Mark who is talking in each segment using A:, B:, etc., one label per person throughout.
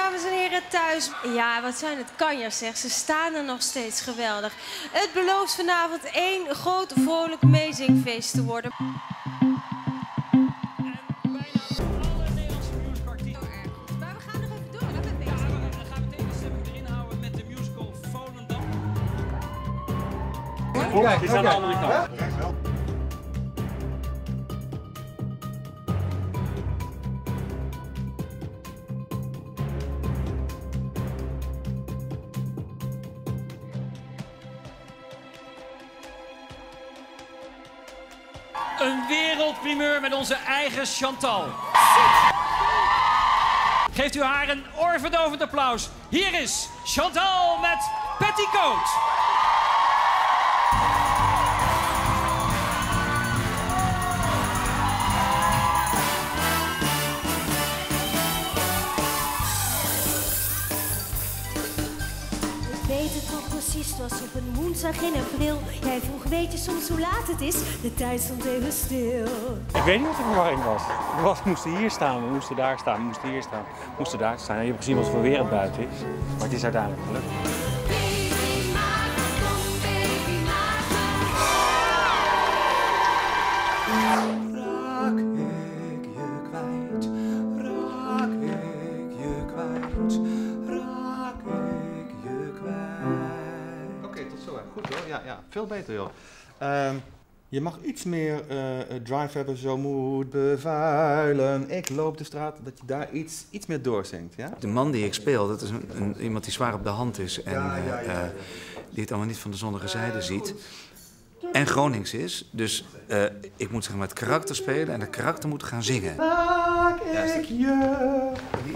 A: dames en heren thuis. Ja, wat zijn het kanjers, zeg. Ze staan er nog steeds geweldig. Het belooft vanavond één groot vrolijk meezingfeest te worden.
B: Kijk, die zijn aan de andere kant. Een wereldprimeur met onze eigen Chantal. Geeft u haar een oorverdovend applaus. Hier is Chantal met Petticoat.
C: Ik weet het nog precies, het was op een woensdag in april. Jij vroeg, weet je soms hoe laat het is? De tijd stond even stil.
B: Ik weet niet wat de verwarring was. We moesten hier staan, we moesten daar staan, we moesten hier staan, we moesten daar staan. En je hebt gezien wat voor weer het buiten is. Maar het is uiteindelijk gelukt.
D: Raak ik je kwijt, raak ik je kwijt, raak ik je kwijt.
E: Oké, tot zo. Goed hoor. Ja, veel beter joh. Je mag iets meer drive hebben, zo moet bevuilen. Ik loop de straat, dat je daar iets meer doorzingt, ja?
F: De man die ik speel, dat is iemand die zwaar op de hand is en die het allemaal niet van de zonnige zijde ziet. En Gronings is, dus ik moet zeg maar het karakter spelen en het karakter moet gaan zingen.
E: Raak ik je,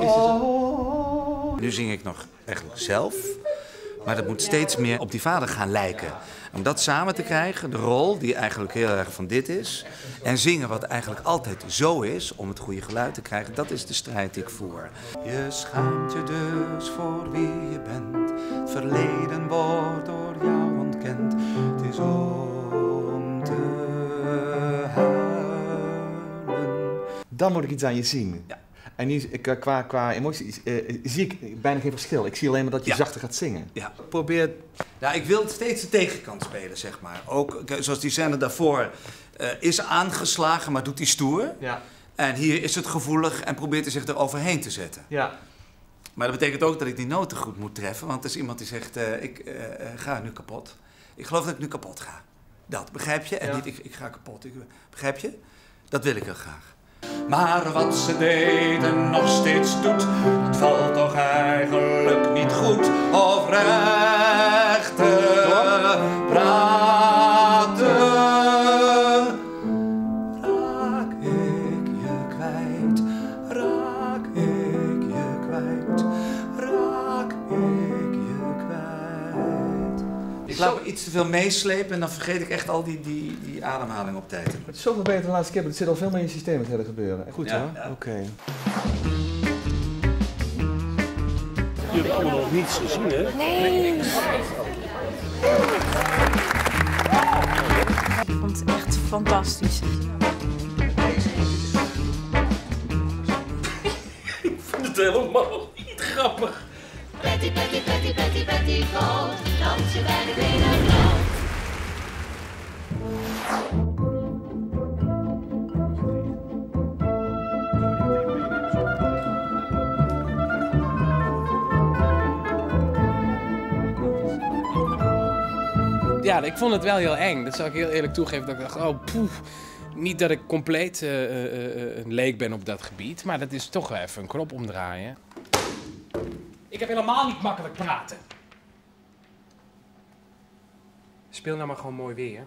F: Nu zing ik nog eigenlijk zelf, maar dat moet steeds meer op die vader gaan lijken. Om dat samen te krijgen, de rol die eigenlijk heel erg van dit is, en zingen wat eigenlijk altijd zo is, om het goede geluid te krijgen, dat is de strijd die ik voer. Je schaamt je dus voor wie je bent, het verleden wordt door jou ontkend. Het is om te huilen.
E: Dan moet ik iets aan je zien.
F: Ja.
E: En nu, qua emotie zie ik bijna geen verschil. Ik zie alleen maar dat je zachter gaat zingen.
F: Ja, probeer. Nou, ik wil steeds de tegenkant spelen, zeg maar. Ook zoals die scène daarvoor is aangeslagen, maar doet hij stoer.
E: Ja.
F: En hier is het gevoelig en probeert hij zich er overheen te zetten.
E: Ja.
F: Maar dat betekent ook dat ik die noten goed moet treffen. Want er is iemand die zegt, ik ga nu kapot. Ik geloof dat ik nu kapot ga. Dat, begrijp je? En niet, ik ga kapot. Begrijp je? Dat wil ik heel graag. Maar wat ze deden nog steeds doet, dat valt toch eigenlijk niet goed. Of rechten praten.
D: Raak ik je kwijt, raak ik je kwijt, raak ik je kwijt.
F: Ik laat me iets te veel meeslepen en dan vergeet ik echt al die ademhaling op tijd.
E: Het is zoveel beter dan de laatste keer, maar het zit al veel meer in je systeem het hele gebeuren. Goed hoor?
F: Ja.
E: Oké.
B: Je hebt allemaal nog niets gezien, hè?
A: Nee. Ik vond het echt fantastisch.
B: Ik vind het helemaal niet grappig.
G: Petty, petty, petty, petty, petticoat, dansje bij de binnenvloot.
H: Ja, ik vond het wel heel eng. Dat zou ik heel eerlijk toegeven. Dat ik dacht, oh poef. Niet dat ik compleet een leek ben op dat gebied, maar dat is toch wel even een knop omdraaien. Ik heb helemaal niet makkelijk praten. Speel nou maar gewoon mooi weer.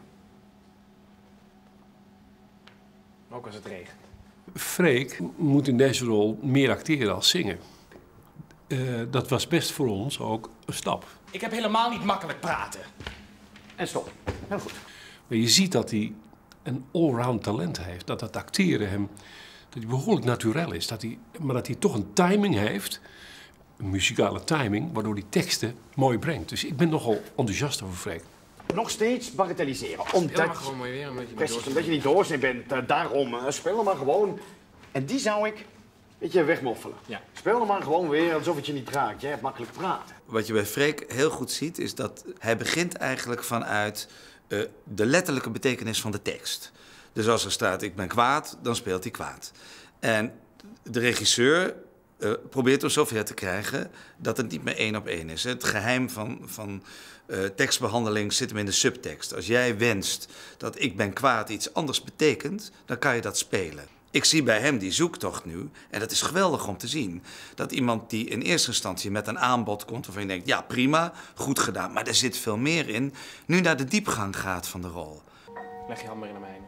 H: Ook als het regent.
I: Freek moet in deze rol meer acteren als zingen. Dat was best voor ons ook een stap.
H: Ik heb helemaal niet makkelijk praten. En stop. Heel goed.
I: Maar je ziet dat hij een allround talent heeft. Dat het acteren hem dat hij behoorlijk naturel is. Maar dat hij toch een timing heeft, een muzikale timing, waardoor hij teksten mooi brengt. Dus ik ben nogal enthousiast over Freek.
J: Nog steeds bagatelliseren.
H: Speel maar gewoon mooi weer,
J: Omdat je niet doorzien bent. Daarom, speel maar gewoon. En die zou ik Beetje wegmoffelen.
H: Ja.
J: Speel dan maar gewoon weer alsof het je niet raakt. Jij hebt makkelijk praten.
F: Wat je bij Freek heel goed ziet, is dat hij begint eigenlijk vanuit de letterlijke betekenis van de tekst. Dus als er staat, ik ben kwaad, dan speelt hij kwaad. En de regisseur probeert hem zover te krijgen dat het niet meer 1 op 1 is. Het geheim van tekstbehandeling zit hem in de subtekst. Als jij wenst dat ik ben kwaad iets anders betekent, dan kan je dat spelen. Ik zie bij hem die zoektocht nu, en dat is geweldig om te zien, dat iemand die in eerste instantie met een aanbod komt waarvan je denkt, ja prima, goed gedaan, maar er zit veel meer in, nu naar de diepgang gaat van de rol.
H: Leg je hand maar in de mijne.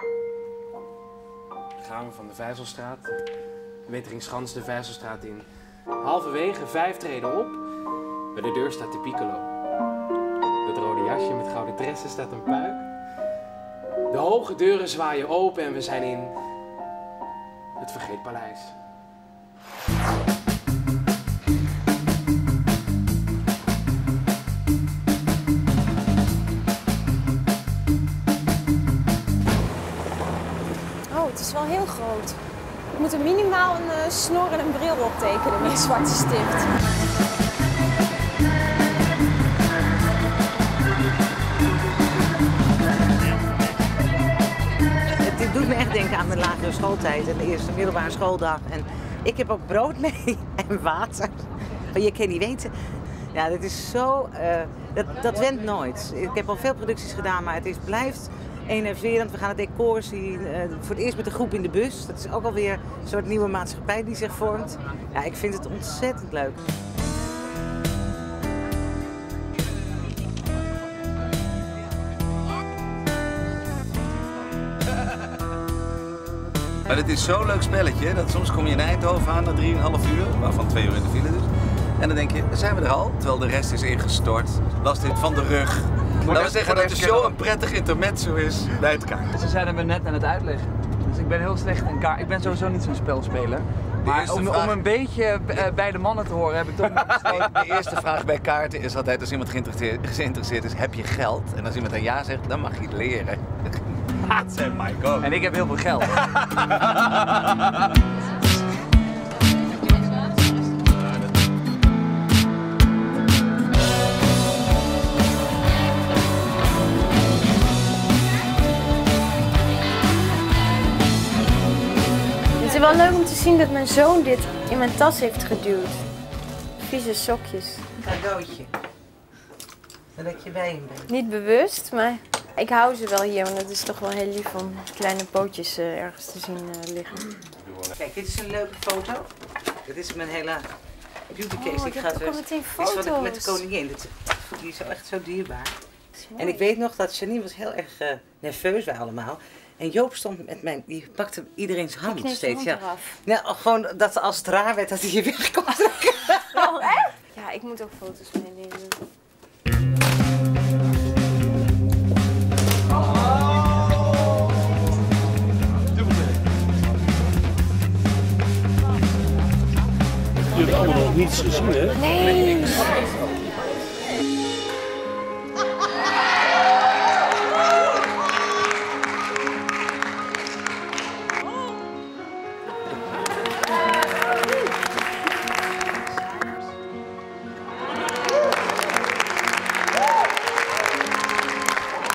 H: Dan gaan we van de Vijzelstraat, de Weteringschans, de Vijzelstraat in. Halverwege 5 treden op, bij de deur staat de piccolo. Dat rode jasje met gouden tressen staat een puik. De hoge deuren zwaaien open en we zijn in het Vergeetpaleis.
A: Oh, het is wel heel groot. Ik moet er minimaal een snor en een bril op tekenen met een zwarte stift.
K: Het doet me echt denken aan de lagere schooltijd en de eerste middelbare schooldag. En ik heb ook brood mee en water. Je kan niet weten. Ja, dat is zo... dat went nooit. Ik heb al veel producties gedaan, maar het blijft enerverend. We gaan het decor zien. Voor het eerst met een groep in de bus. Dat is ook alweer een soort nieuwe maatschappij die zich vormt. Ja, ik vind het ontzettend leuk.
F: Maar het is zo'n leuk spelletje dat soms kom je in Eindhoven aan na 3,5 uur, waarvan 2 uur in de file dus. En dan denk je, zijn we er al? Terwijl de rest is ingestort. Last dit van de rug. Laten we zeggen dat de show een prettig intermezzo is bij het kaart.
L: Ze zijn me net aan het uitleggen. Dus ik ben heel slecht in kaart. Ik ben sowieso niet zo'n spelspeler. Maar om een beetje bij de mannen te horen heb ik toch nog besloten.
F: De eerste vraag bij kaarten is altijd als iemand geïnteresseerd is, heb je geld? En als iemand een ja zegt, dan mag je het leren. Say my God.
L: En ik heb heel veel geld.
A: Het is wel leuk om te zien dat mijn zoon dit in mijn tas heeft geduwd. Vieze sokjes.
K: Een cadeautje. Dat je bij hem bent.
A: Niet bewust, maar ik hou ze wel hier, want het is toch wel heel lief om kleine pootjes ergens te zien liggen.
K: Kijk, dit is een leuke foto. Dit is mijn hele beautycase.
A: Ik heb ook al meteen foto's.
K: Dit is met de koningin. Die is echt zo dierbaar. En ik weet nog dat Janine was heel erg nerveus, wij allemaal. En Joop stond met mij, die pakte iedereen's hand steeds. Ja. Ja, gewoon dat als het raar werd dat hij je weg kon trekken.
A: Oh, echt? Ja, ik moet ook foto's meenemen.
I: Je hebt allemaal nog niets gezien, hè?
A: Nee.